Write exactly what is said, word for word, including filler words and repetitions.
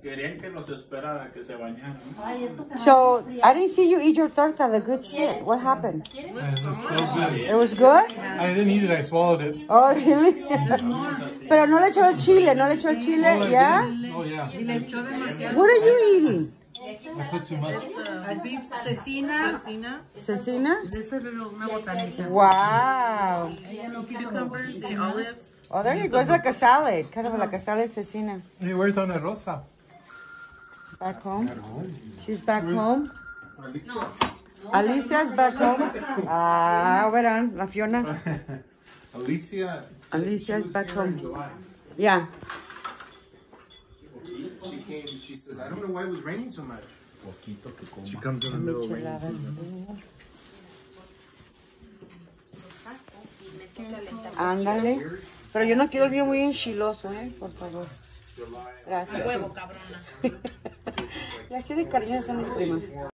Querían que los esperara, que se bañaran. So, I didn't see you eat your torta, the good shit. What happened? This is so good. It was good? I didn't eat it, I swallowed it. Oh, really? Pero no le echó el chile, no le echó el chile, Oh, I ¿ya? did. Oh, yeah. What are you eating? I put too much. Cecina. Cecina? This is una botanita. Wow. Cucumbers and olives. Oh, there you go. It's like a salad. Kind of like a salad cecina. Hey, where's Ana Rosa? Back home. She's back home. Alicia's back home. Ah, verán, la Fiona. Alicia. Alicia's back home. Yeah. She came, she says, I don't know why it was raining so much. She comes in the middle of raining. Ándale. Pero yo no quiero el mío muy enchiloso, ¿eh? Por favor. Gracias. Huevo, cabrona. Y así de cariño son mis primas.